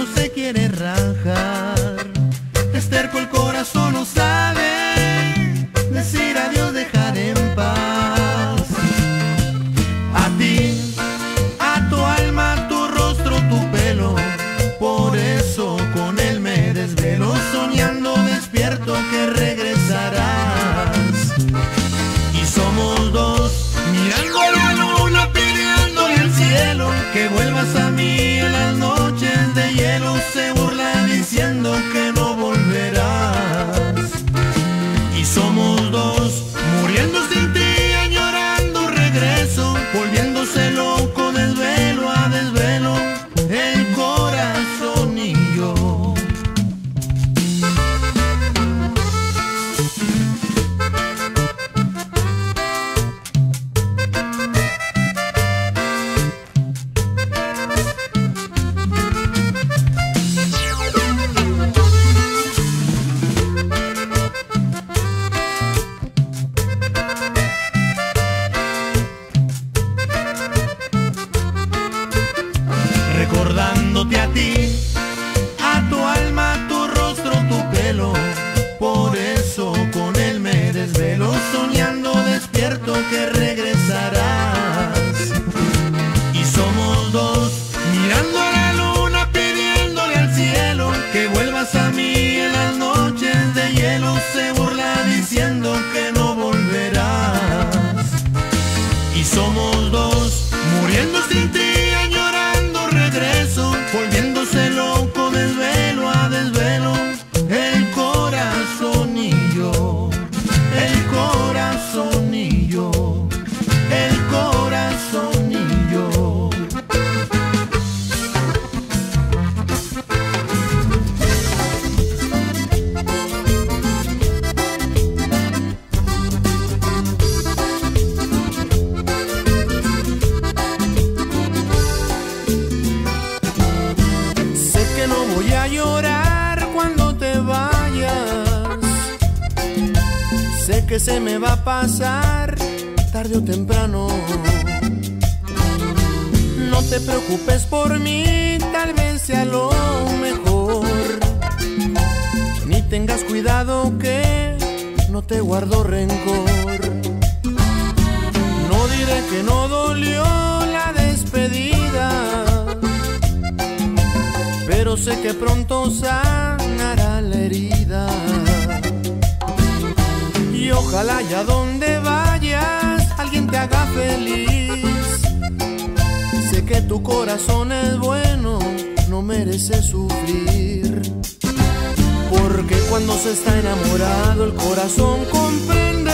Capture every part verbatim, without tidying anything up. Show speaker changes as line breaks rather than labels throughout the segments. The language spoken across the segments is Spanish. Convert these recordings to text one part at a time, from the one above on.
no se quiere rajar. Es terco el corazón, no sabe decir adiós, dejar en paz. A ti, a tu alma, tu rostro, tu pelo, por eso con él me desvelo, soñando despierto que regresarás. Y somos dos, mirando la luna, pidiéndole al cielo que vuelvas a mí en las noches de hielo. Se burla diciendo que no volverás. Y somos dos, muriendo sin ti, añorando regreso, volviéndose loco desvelo a desvelo, el corazón y yo. Recordándote a ti, a tu alma, tu rostro, tu pelo, por eso con él me desvelo, soñando despierto que regresarás. Y somos dos, mirando a la luna, pidiéndole al cielo que vuelvas a mí en las noches de hielo. Se burla diciendo que no volverás. Y somos dos, muriendo sin ti, regreso, volviéndose loco desvelo a desvelo, el corazón y yo, el corazón y yo, el corazón y yo.
Voy a llorar cuando te vayas. Sé que se me va a pasar tarde o temprano. No te preocupes por mí, tal vez sea lo mejor. Ni tengas cuidado que no te guardo rencor. No diré que no dolió la despedida, pero sé que pronto sanará la herida. Y ojalá allá donde vayas alguien te haga feliz. Sé que tu corazón es bueno, no merece sufrir. Porque cuando se está enamorado el corazón comprende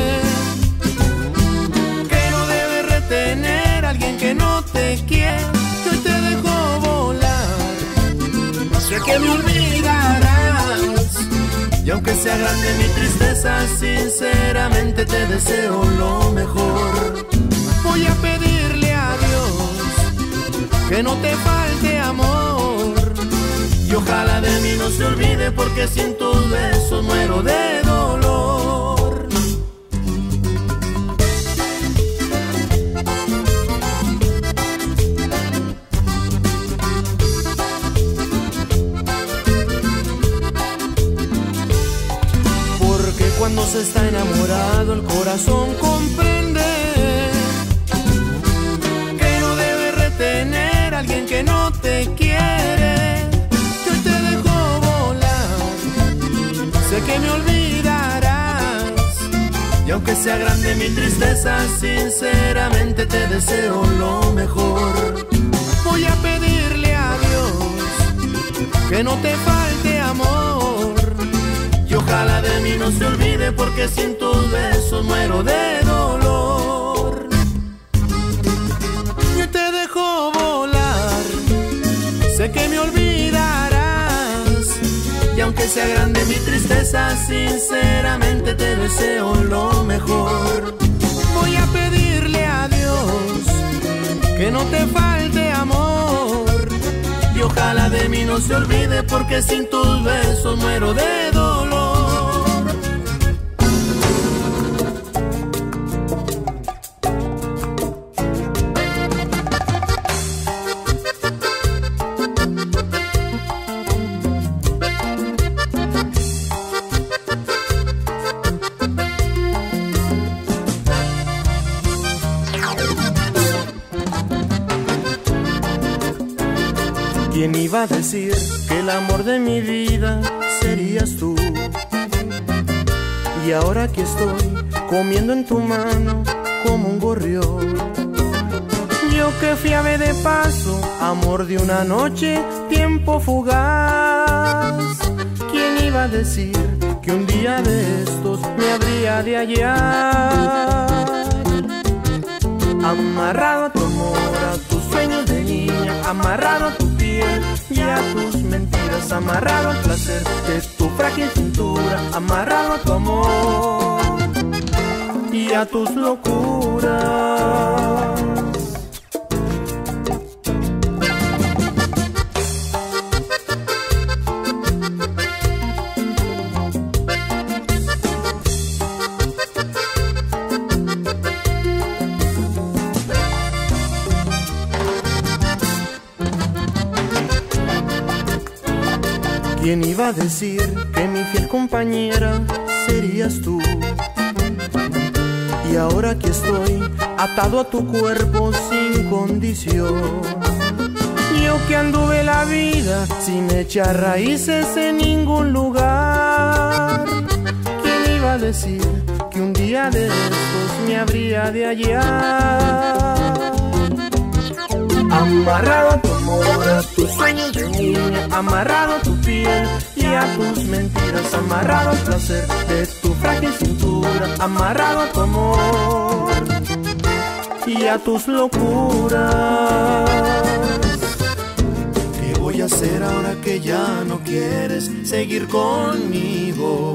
que no debe retener a alguien que no te quiere. Yo te dejo volar, sé que me olvidarás, y aunque sea grande mi tristeza, sinceramente te deseo lo mejor. Voy a pedirle a Dios que no te falte amor, y ojalá de mí no se olvide, porque sin tus besos muero de dolor. Cuando se está enamorado el corazón comprende que no debe retener a alguien que no te quiere. Yo te dejo volar, sé que me olvidarás, y aunque sea grande mi tristeza, sinceramente te deseo lo mejor. Voy a pedirle a Dios que no te falte amor, y ojalá de mí no se olvide, porque sin tus besos muero de dolor. Yo te dejo volar, sé que me olvidarás, y aunque sea grande mi tristeza, sinceramente te deseo lo mejor. Voy a pedirle a Dios que no te falte amor, y ojalá de mí no se olvide, porque sin tus besos muero de dolor. ¿Quién iba a decir que el amor de mi vida serías tú? Y ahora aquí estoy, comiendo en tu mano como un gorrión. Yo que fui ave de paso, amor de una noche, tiempo fugaz. ¿Quién iba a decir que un día de estos me habría de hallar? Amarrado a tu amor, a tus sueños de niña, amarrado a tu piel y a tus mentiras, amarrado al placer de tu frágil cintura, amarrado a tu amor y a tus locuras. ¿Quién iba a decir que mi fiel compañera serías tú? Y ahora aquí estoy, atado a tu cuerpo sin condición. Yo que anduve la vida sin echar raíces en ningún lugar. ¿Quién iba a decir que un día de estos me habría de hallar? Amarrado a tu amor, a tus sueños de niña, amarrado a tu piel y a tus mentiras, amarrado al placer de tu frágil cintura, amarrado a tu amor y a tus locuras.
¿Qué voy a hacer ahora que ya no quieres seguir conmigo?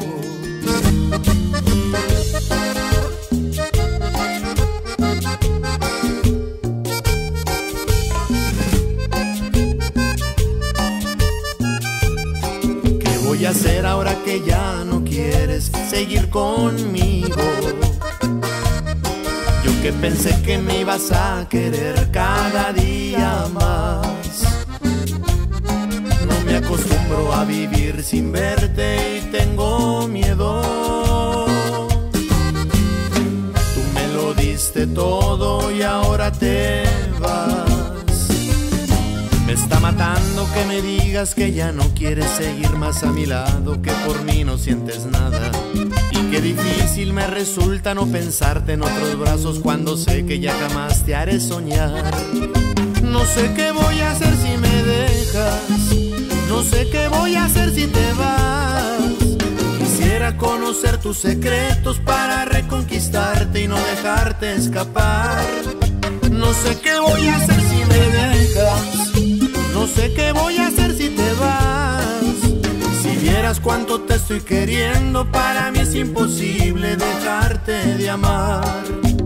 ¿Qué voy a hacer ahora que ya no quieres seguir conmigo? Yo que pensé que me ibas a querer cada día más. No me acostumbro a vivir sin verte y tengo miedo. Tú me lo diste todo y ahora te vas. Me está matando que me digas que ya no quieres seguir más a mi lado, que por mí no sientes nada. Y qué difícil me resulta no pensarte en otros brazos cuando sé que ya jamás te haré soñar. No sé qué voy a hacer si me dejas, no sé qué voy a hacer si te vas. Quisiera conocer tus secretos para reconquistarte y no dejarte escapar. No sé qué voy a hacer si me dejas, no sé qué voy a hacer si te vas. Si vieras cuánto te estoy queriendo, para mí es imposible dejarte de amar.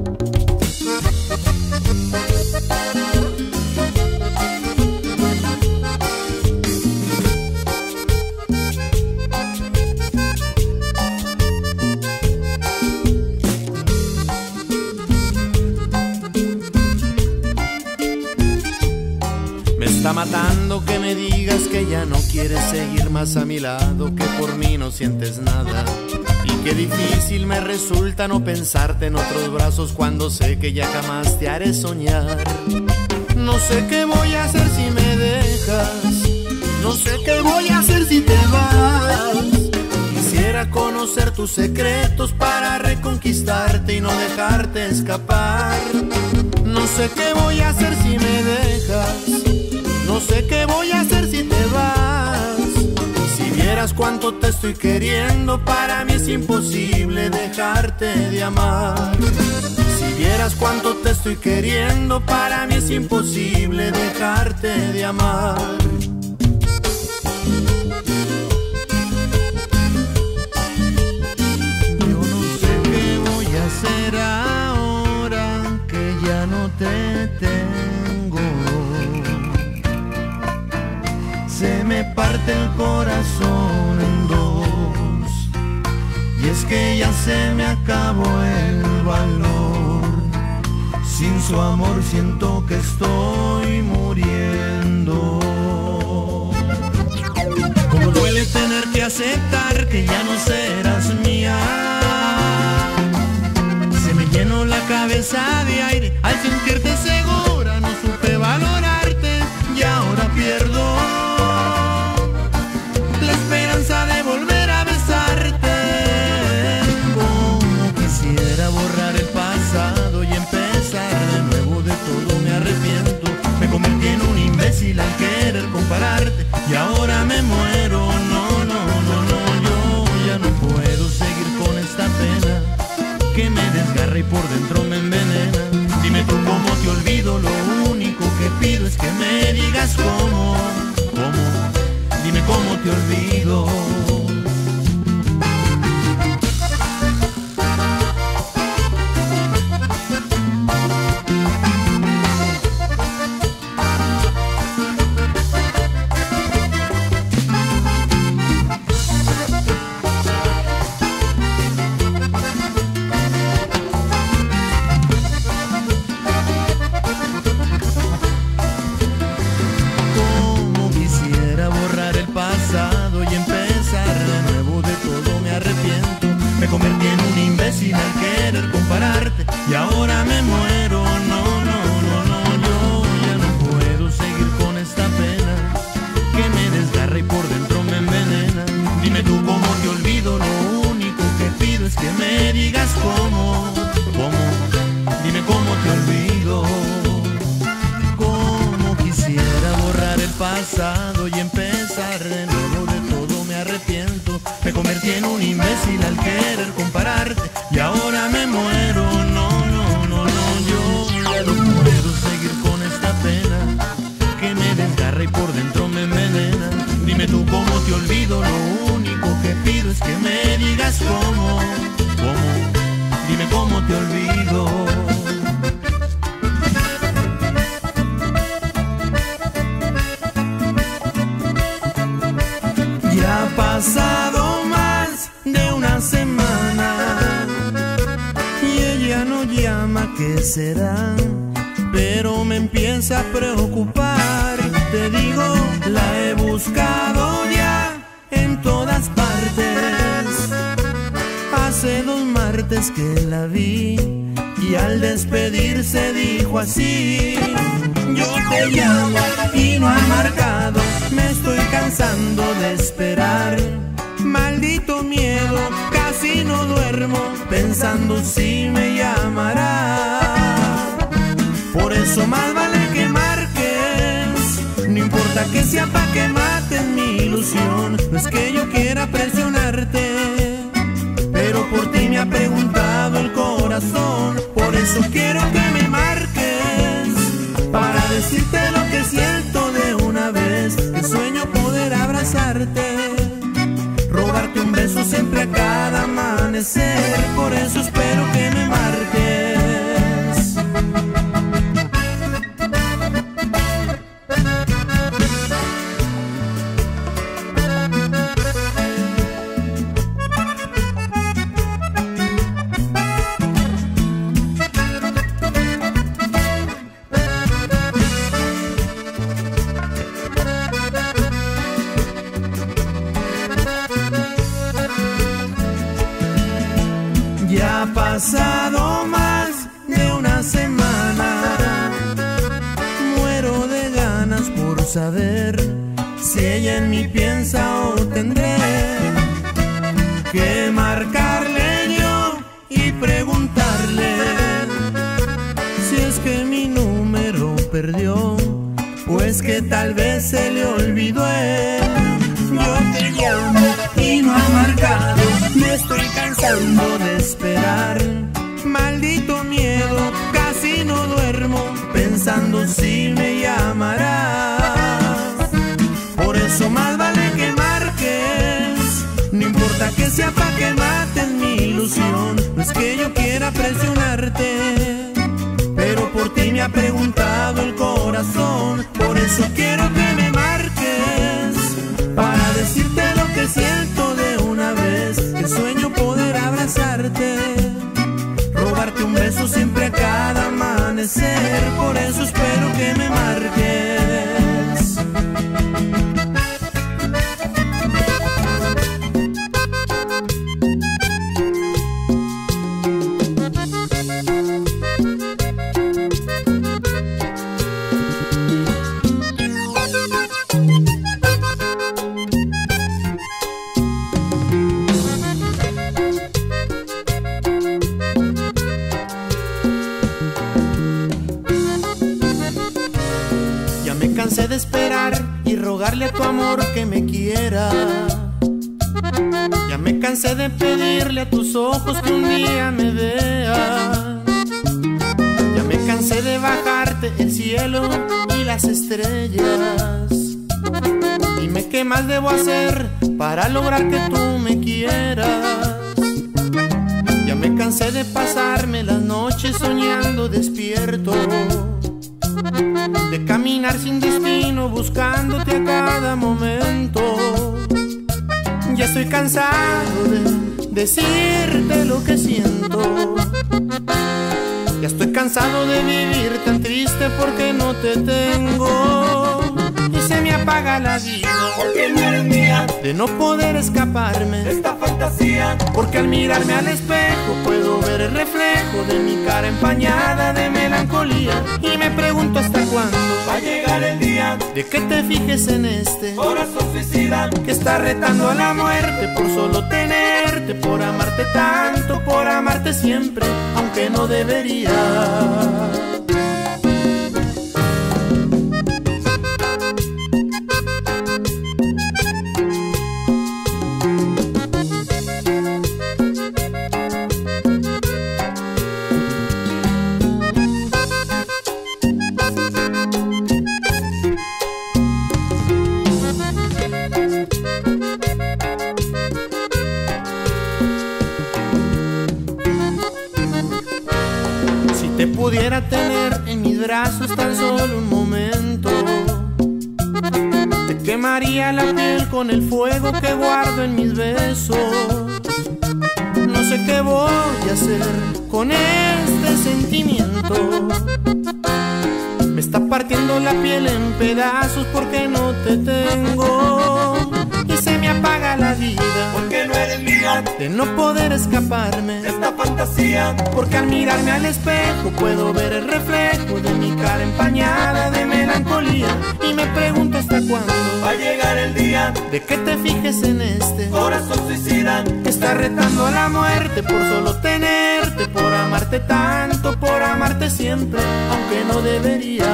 Me está matando que me digas que ya no quieres seguir más a mi lado, que por mí no sientes nada. Y qué difícil me resulta no pensarte en otros brazos cuando sé que ya jamás te haré soñar. No sé qué voy a hacer si me dejas, no sé qué voy a hacer si te vas. Quisiera conocer tus secretos para reconquistarte y no dejarte escapar. No sé qué voy a hacer si me dejas, no sé qué voy a hacer si te vas. Si vieras cuánto te estoy queriendo, para mí es imposible dejarte de amar. Si vieras cuánto te estoy queriendo, para mí es imposible dejarte de amar. Yo no sé qué voy a hacer ahora que ya no te tengo. Se me parte el corazón en dos, y es que ya se me acabó el valor. Sin su amor siento que estoy muriendo. Como duele tener que aceptar que ya no serás mía. Se me llenó la cabeza de aire al sentirte segura. No supe valorarte y ahora pierdo y ahora me muero. No, no, no, no, yo ya no puedo seguir con esta pena que me desgarra y por dentro me envenena. Dime tú cómo te olvido, lo único que pido es que me digas cómo, cómo, dime cómo te olvido. Y ahora me muero, no, no, no, no, yo ya no puedo seguir con esta pena que me desgarra y por dentro me envenena. Dime tú cómo te olvido, lo único que pido es que me digas cómo, cómo, dime cómo te olvido. Cómo quisiera borrar el pasado y empezar de nuevo, de todo me arrepiento. Me convertí en un imbécil al querer compararte y ahora me muero, no. Y por dentro me envenena. Dime tú cómo te olvido, lo único que pido es que me digas cómo, cómo, dime cómo te olvido. Ya ha pasado más de una semana y ella no llama, ¿qué será? Pero me empieza a preocupar. Te digo, la he buscado ya en todas partes. Hace dos martes que la vi y al despedirse dijo así: yo te llamo y no ha marcado, me estoy cansando de esperar. Maldito miedo, casi no duermo pensando si me llamará. Por eso más vale que marques, no importa que sea pa' que maten mi ilusión. No es que yo quiera presionarte, pero por ti me ha preguntado el corazón. Por eso quiero que me marques, para decirte lo que siento de una vez. Que sueño poder abrazarte, robarte un beso siempre a cada amanecer. Por eso espero que me marques. Ya ha pasado más de una semana, muero de ganas por saber si ella en mí piensa o tendré que marcarle yo y preguntarle si es que mi número perdió, pues que tal vez se le olvidó él. Yo te llamo y no ha marcado, me estoy cansando de esperar. Maldito miedo, casi no duermo pensando si me llamarás. Por eso más vale que marques, no importa que sea pa' que maten mi ilusión. No es que yo quiera presionarte, pero por ti me ha preguntado el corazón. Por eso quiero que me marques, para decirte lo que siento de una vez. Que sueño poder abrazarte, robarte un beso siempre a cada amanecer. Por eso espero que me marques.
rogarle a tu amor que me quiera. Ya me cansé de pedirle a tus ojos que un día me veas. Ya me cansé de bajarte el cielo y las estrellas. Dime qué más debo hacer para lograr que tú me quieras. Ya me cansé de pasarme las noches soñando despierto, de caminar sin destino buscándote a cada momento. Ya estoy cansado de decirte lo que siento. Ya estoy cansado de vivir tan triste porque no te tengo. Y se me apaga la vida
porque no eres mía,
de no poder escaparme
de esta fantasía.
Porque al mirarme al espejo puedo ver el reflejo de mi cara empañada de melancolía. Y me pregunto hasta cuándo
va a llegar el día
de que te fijes en este
corazón suicida
que está retando a la muerte por solo tenerte, por amarte tanto, por amarte siempre, aunque no debería. Te pudiera tener en mis brazos tan solo un momento, te quemaría la piel con el fuego que guardo en mis besos. No sé qué voy a hacer con este sentimiento. Me está partiendo la piel en pedazos porque no te tengo. Y se me apaga la vida
porque no eres mía,
de no poder escaparme
de esta fantasía.
Porque al mirarme al espejo puedo ver el reflejo de mi cara empañada de melancolía. Y me pregunto hasta cuándo
va a llegar el día
de que te fijes en este
corazón suicida
que está retando a la muerte por solo tenerte, por amarte tanto, por amarte siempre, aunque no debería.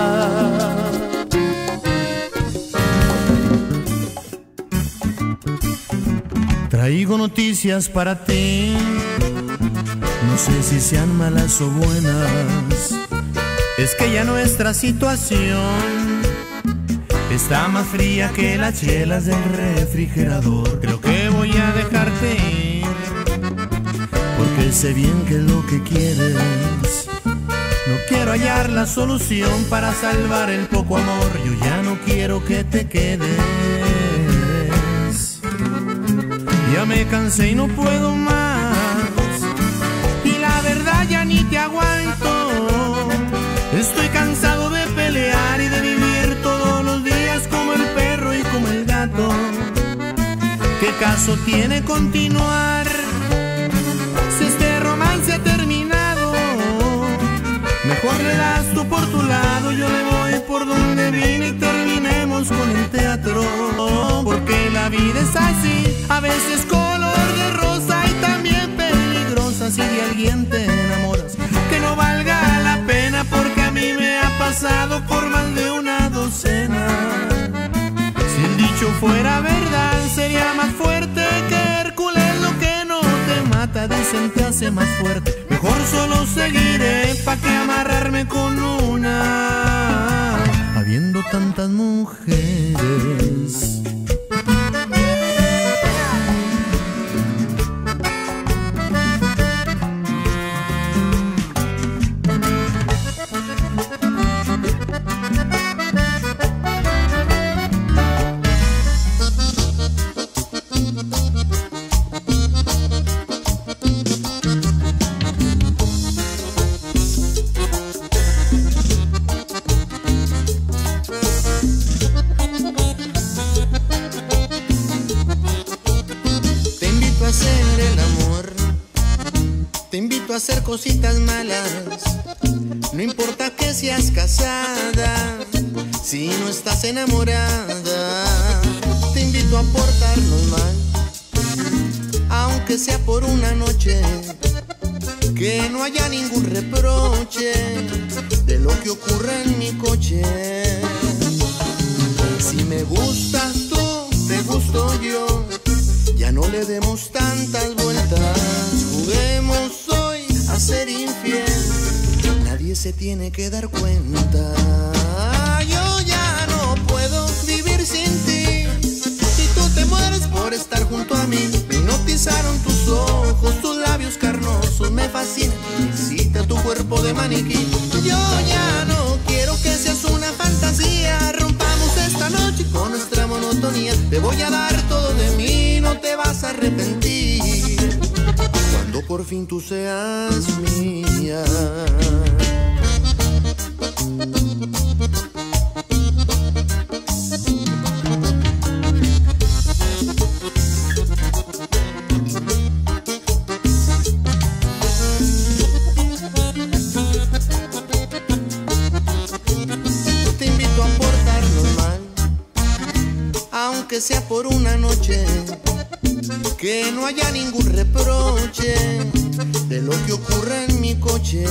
Traigo noticias para ti, no sé si sean malas o buenas. Es que ya nuestra situación está más fría que las chelas del refrigerador. Creo que voy a dejarte ir, porque sé bien que es lo que quieres. No quiero hallar la solución para salvar el poco amor. Yo ya no quiero que te quedes. Ya me cansé y no puedo más, y la verdad ya ni te aguanto. Estoy cansado de pelear y de vivir todos los días como el perro y como el gato. ¿Qué caso tiene continuar si este romance ha terminado? Mejor le das tú por tu lado, yo le voy por donde vine y terminemos con el teatro. Porque la vida es así, a veces color de rosa y también peligrosa. Si de alguien te enamoras, que no valga la pena, porque a mí me ha pasado por más de una docena. Si el dicho fuera verdad, sería más fuerte que Hércules. Lo que no te mata, dicen, te hace más fuerte. Mejor solo seguiré, pa' que amarrarme con una, habiendo tantas mujeres. Hacer cositas malas, no importa que seas casada, si no estás enamorada. Te invito a portarnos mal, aunque sea por una noche, que no haya ningún reproche de lo que ocurre en mi coche. Si me gustas tú, te gusto yo, ya no le demos tantas vueltas. Juguemos hoy a ser infiel, nadie se tiene que dar cuenta. Yo ya no puedo vivir sin ti, y tú te mueres por estar junto a mí. Me hipnotizaron tus ojos, tus labios carnosos, me fascinan, me excita tu cuerpo de maniquí. Yo ya no quiero que seas una fantasía, rompamos esta noche con nuestra monotonía. Te voy a dar todo de mí, no te vas a arrepentir cuando por fin tú seas mía. Te invito a portarnos mal, aunque sea por una noche, que no haya ningún reproche de lo que ocurra en mi coche.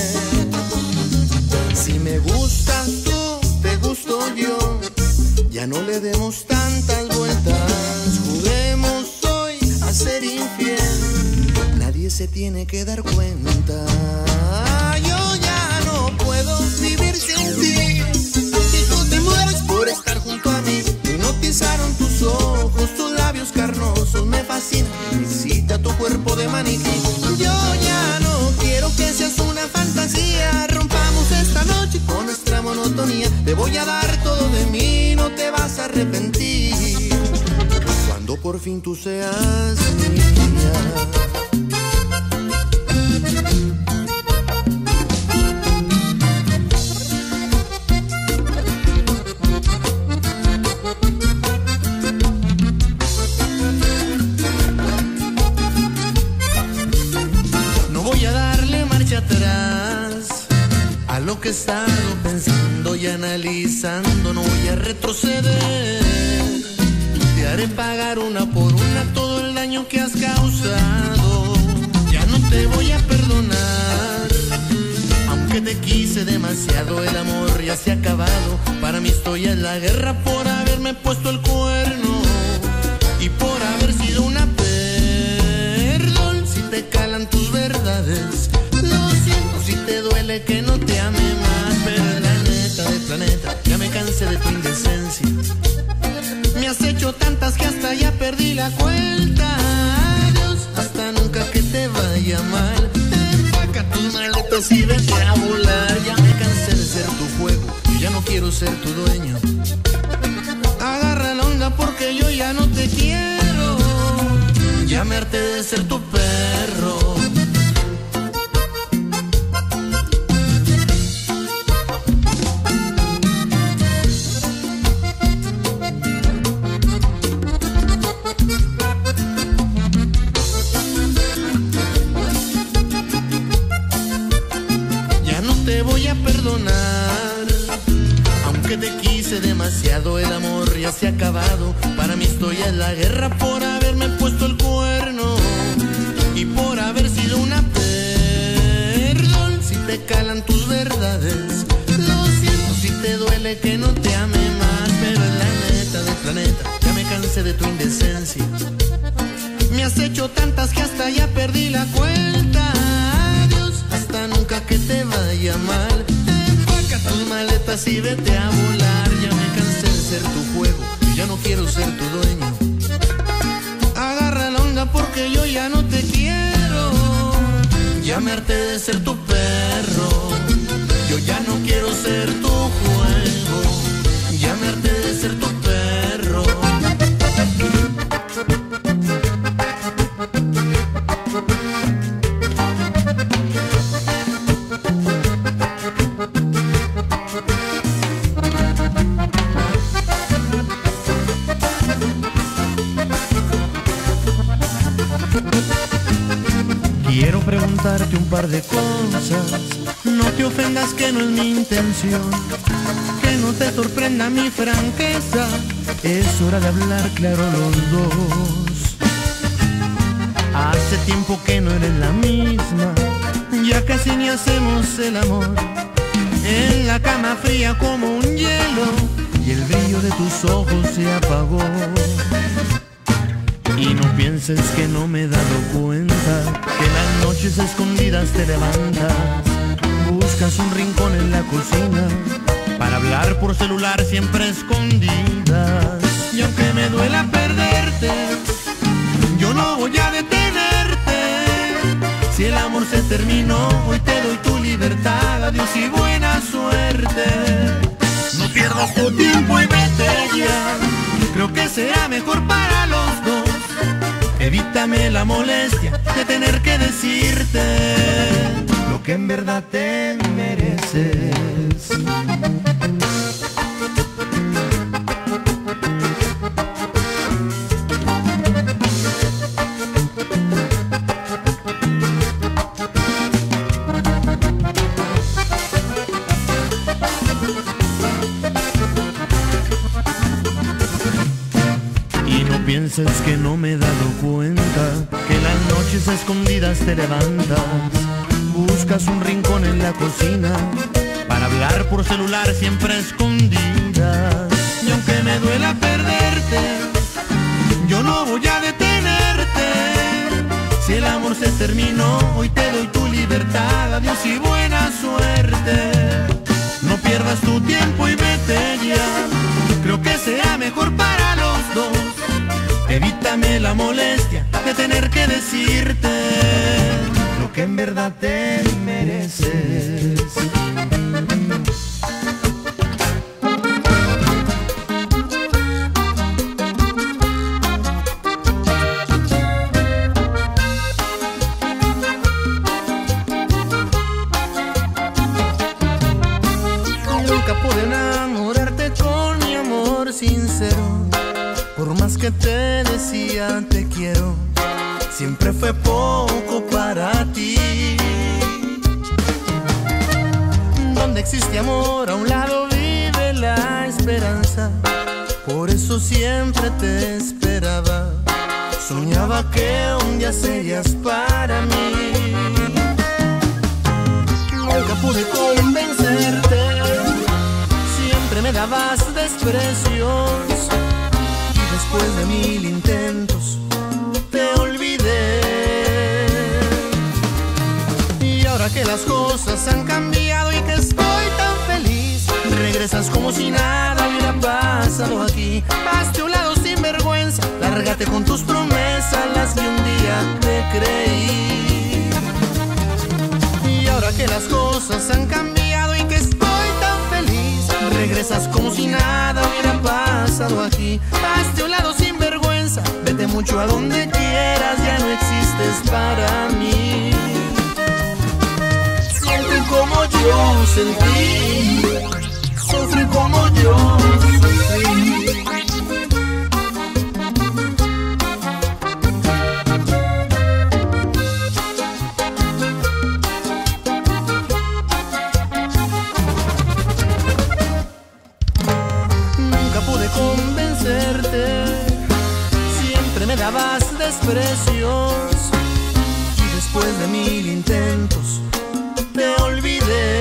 Si me gustas tú, te gusto yo, ya no le demos tantas vueltas. Juguemos hoy a ser infiel, nadie se tiene que dar cuenta. Yo ya no puedo vivir sin ti, y tú te mueres por estar junto a mí. Me hipnotizaron tus ojos, tus labios carnosos, me fascina, me excita tu cuerpo de maniquí. Yo ya no quiero que seas una fantasía, rompamos esta noche con nuestra monotonía. Te voy a dar todo de mí, no te vas a arrepentir cuando por fin tú seas mía. Atrás a lo que he estado pensando y analizando, no voy a retroceder. Te haré pagar una por una todo el daño que has causado. Ya no te voy a perdonar, aunque te quise demasiado. El amor ya se ha acabado, para mí estoy en la guerra por haberme puesto el cuerno y por haber sido una perdón. Si te calan tus verdades, lo siento si te duele que no te ame más, pero la neta del planeta, ya me cansé de tu indecencia. Me has hecho tantas que hasta ya perdí la cuenta. Adiós, hasta nunca, que te vaya mal. Empaca tus maletas y vete a volar. Ya me cansé de ser tu juego, yo ya no quiero ser tu dueño. Agarra la onda porque yo ya no te quiero. Ya me harté de ser tu perro. Aunque te quise demasiado, el amor ya se ha acabado. Para mí estoy en la guerra por haberme puesto el cuerno y por haber sido una perdón. Si te calan tus verdades, lo siento si te duele que no te ame más, pero en la neta del planeta, ya me cansé de tu indecencia. Me has hecho tantas que hasta ya perdí la cuenta. Adiós, hasta nunca, que te vaya mal. Tus maletas y vete a volar. Ya me cansé de ser tu juego, yo ya no quiero ser tu dueño. Agarra la onda porque yo ya no te quiero. Ya me harté de ser tu perro. Yo ya no quiero ser tu juego. Ya me harté de ser tu perro.
Quiero preguntarte un par de cosas, no te ofendas que no es mi intención, que no te sorprenda mi franqueza, es hora de hablar claro los dos. Hace tiempo que no eres la misma, ya casi ni hacemos el amor, en la cama fría como un hielo, y el brillo de tus ojos se apagó. Y no pienses que no me he dado cuenta que las noches escondidas te levantas, buscas un rincón en la cocina para hablar por celular siempre escondidas. Y aunque me duela perderte, yo no voy a detenerte. Si el amor se terminó, hoy te doy tu libertad. Adiós y buena suerte. No pierdas tu tiempo y vete ya. Creo que será mejor para los dos. Evítame la molestia de tener que decirte lo que en verdad te mereces. Piensas que no me he dado cuenta que las noches escondidas te levantas, buscas un rincón en la cocina para hablar por celular siempre escondidas. Y aunque me duela perderte, yo no voy a detenerte. Si el amor se terminó, hoy te doy tu libertad. Adiós y buena suerte. No pierdas tu tiempo y vete ya. Creo que será mejor para los dos. Evítame la molestia de tener que decirte lo que en verdad te mereces. Nunca pude enamorarte con mi amor sincero. Por más que te decía te quiero, siempre fue poco para ti. Donde existe amor, a un lado vive la esperanza. Por eso siempre te esperaba. Soñaba que un día serías para mí. Nunca pude convencerte, siempre me dabas desprecios. Después de mil intentos te olvidé. Y ahora que las cosas han cambiado y que estoy tan feliz, regresas como si nada hubiera pasado aquí. Hazte a un lado sin vergüenza, lárgate con tus promesas, las que un día te creí. Y ahora que las cosas han cambiado y que estoy tan feliz, regresas como si nada hubiera pasado aquí. Hazte a un lado sin vergüenza, vete mucho a donde quieras, ya no existes para mí. Siente como yo sentí, sufre como yo sufrí. Siempre me dabas desprecios y después de mil intentos te olvidé.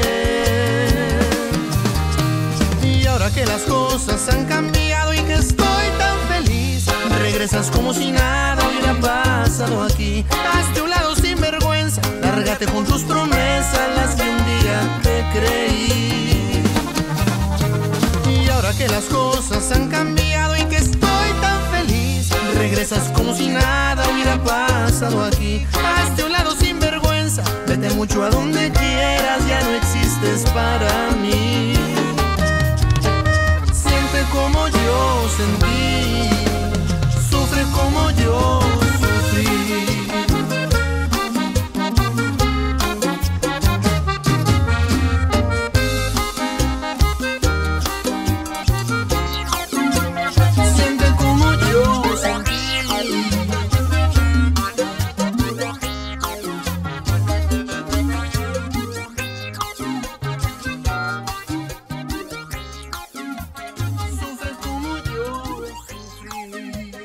Y ahora que las cosas han cambiado y que estoy tan feliz, regresas como si nada hubiera pasado aquí. Hazte a un lado sin vergüenza, lárgate con tus promesas, las que un día te creí. Y ahora que las cosas han cambiado y que estoy tan feliz, regresas como si nada hubiera pasado aquí. Hazte a un lado sin vergüenza, vete mucho a donde quieras, ya no existes para mí. Siente como yo sentí, sufre como yo sufrí. Sufres como yo sufrí.